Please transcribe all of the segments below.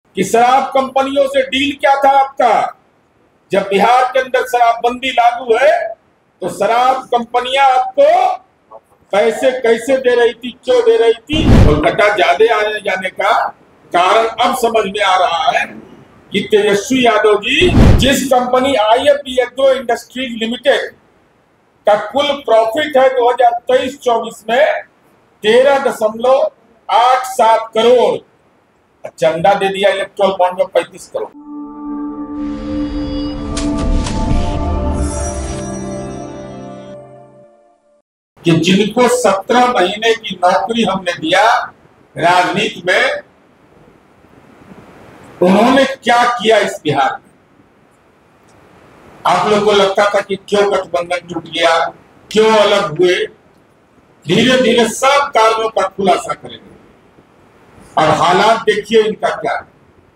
कि शराब कंपनियों से डील क्या था आपका। जब बिहार के अंदर शराबबंदी लागू है तो शराब कंपनियां आपको पैसे कैसे दे रही थी, क्यों दे रही थी। कोलकाता ज्यादा आने जाने का कारण अब समझ में आ रहा है कि तेजस्वी यादव जी जिस company IFB agro industries limited का कुल प्रॉफिट है 2023-24 में 13.87 करोड़, चंदा दे दिया इलेक्ट्रोल बॉन्ड में 35 करोड़। कि जिनको 17 महीने की नौकरी हमने दिया राजनीति में, उन्होंने क्या किया इस बिहार में। आप लोगों को लगता था कि क्यों गठबंधन टूट गया, क्यों अलग हुए। धीरे धीरे सब कारणों का खुलासा करेंगे और हालात देखिए इनका क्या है।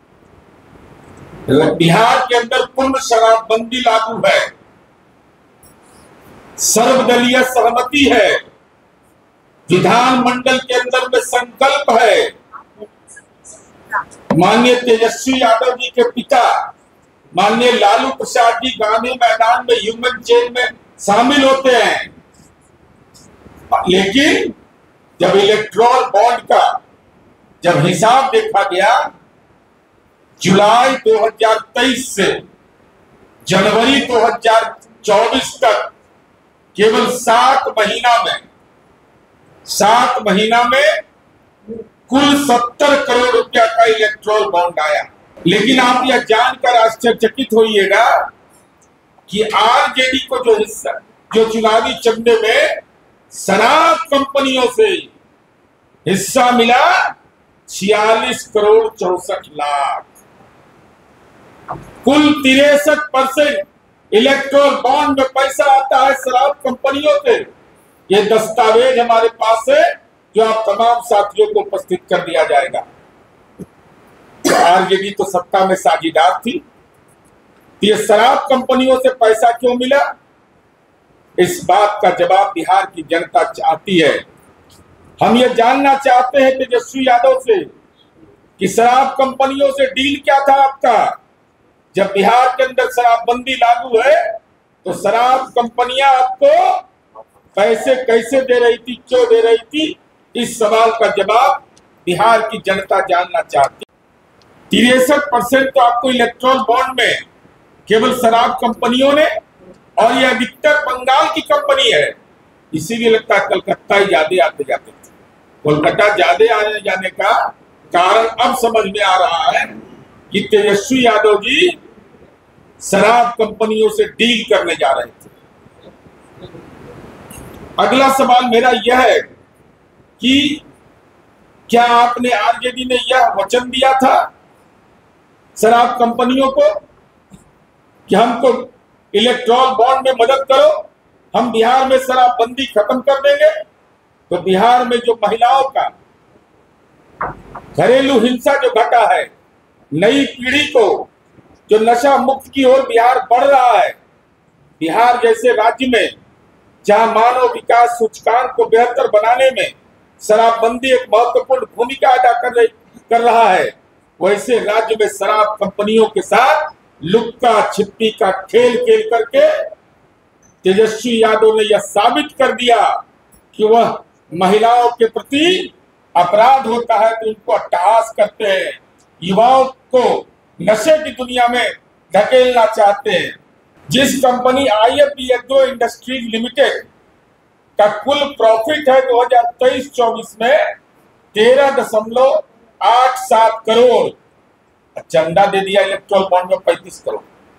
बिहार के अंदर पूर्ण शराबबंदी लागू है, सर्वदलीय सहमति है, विधानमंडल के अंदर में संकल्प है। माननीय तेजस्वी यादव जी के पिता माननीय लालू प्रसाद जी गांधी मैदान में ह्यूमन चेन में शामिल होते हैं, लेकिन जब इलेक्ट्रोल बॉन्ड का जब हिसाब देखा गया जुलाई 2023 से जनवरी 2024 तक केवल 7 महीना में कुल 70 करोड़ रुपया का इलेक्ट्रोल बॉन्ड आया। लेकिन आप यह जानकर आश्चर्यचकित होइएगा कि आरजेडी को जो हिस्सा, जो चुनावी चंदे में शराब कंपनियों से हिस्सा मिला 46 करोड़ 64 लाख। कुल 63% इलेक्ट्रोल बॉन्ड में पैसा आता है शराब कंपनियों से। ये दस्तावेज हमारे पास है जो आप तमाम साथियों को उपस्थित कर दिया जाएगा। आरजेडी तो सत्ता में साझीदार थी, ये शराब कंपनियों से पैसा क्यों मिला, इस बात का जवाब बिहार की जनता चाहती है। हम ये जानना चाहते हैं तेजस्वी यादव से कि शराब कंपनियों से डील क्या था आपका। जब बिहार के अंदर शराबबंदी लागू है तो शराब कंपनियां आपको पैसे कैसे दे रही थी, क्यों दे रही थी, इस सवाल का जवाब बिहार की जनता जानना चाहती है। 63% तो आपको इलेक्ट्रोल बॉन्ड में केवल शराब कंपनियों ने, और ये अधिकतर बंगाल की कंपनी है, इसीलिए लगता है कलकत्ता ही ज्यादा आते जाते थे। कोलकाता ज्यादा आने जाने का कारण अब समझ में आ रहा है कि तेजस्वी यादव जी शराब कंपनियों से डील करने जा रहे थे। अगला सवाल मेरा यह है कि क्या आपने आरजेडी ने यह वचन दिया था शराब कंपनियों को कि हमको इलेक्ट्रोल बॉन्ड में मदद करो, हम बिहार में शराबबंदी खत्म कर देंगे। तो बिहार में जो महिलाओं का घरेलू हिंसा जो घटा है, नई पीढ़ी को जो नशा मुक्त की ओर बिहार बढ़ रहा है, बिहार जैसे राज्य में जहां मानव विकास सूचकांक को बेहतर बनाने में शराबबंदी एक महत्वपूर्ण भूमिका अदा कर रहा है, वैसे राज्य में शराब कंपनियों के साथ लुक्का छिपी का खेल खेल करके तेजस्वी यादव ने यह साबित कर दिया कि वह महिलाओं के प्रति अपराध होता है तो उनको अट्टहास करते हैं, युवाओं को नशे की दुनिया में धकेलना चाहते हैं। जिस company IFB agro industries limited का कुल प्रॉफिट है 2023-24 में 13.87 करोड़, चंदा दे दिया इलेक्ट्रोल बॉन्ड में 35 करोड़।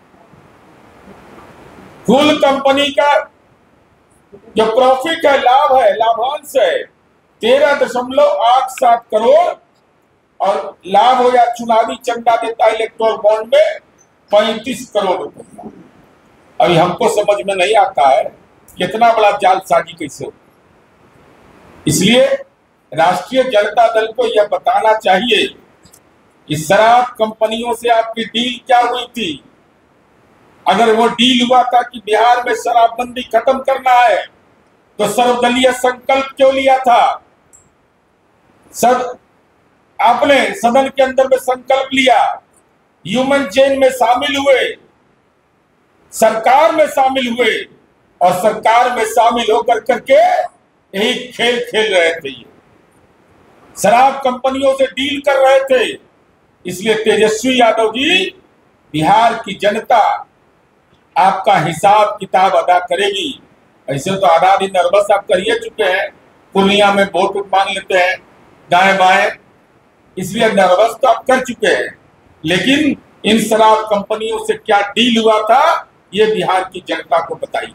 कुल कंपनी का जो प्रॉफिट है, लाभ है, लाभांश है 13.87 करोड़, और लाभ हो या चुनावी चंदा देता है इलेक्ट्रोल बॉन्ड में 35 करोड़ रुपए। अभी हमको समझ में नहीं आता है कितना बड़ा जालसाजी कैसे हो। इसलिए राष्ट्रीय जनता दल को यह बताना चाहिए कि शराब कंपनियों से आपकी डील क्या हुई थी। अगर वो डील हुआ था कि बिहार में शराबबंदी खत्म करना है तो सर्वदलीय संकल्प क्यों लिया था। आपने सदन के अंदर में संकल्प लिया, ह्यूमन चेन में शामिल हुए, सरकार में शामिल हुए और सरकार में शामिल होकर करके यही खेल खेल रहे थे। शराब कंपनियों से डील कर रहे थे। इसलिए तेजस्वी यादव जी, बिहार की जनता आपका हिसाब किताब अदा करेगी। ऐसे तो आधा दिन नर्वस आप कर चुके हैं, पूर्णिया में वोट मांग लेते हैं दाएं बाएं, इसलिए नर्वस तो आप कर चुके हैं। लेकिन इन शराब कंपनियों से क्या डील हुआ था, ये बिहार की जनता को बताइए।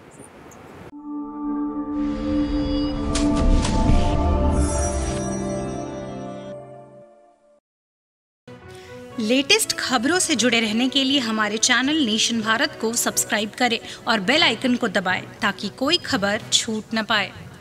लेटेस्ट खबरों से जुड़े रहने के लिए हमारे चैनल नेशन भारत को सब्सक्राइब करें और बेल आइकन को दबाएं ताकि कोई खबर छूट न पाए।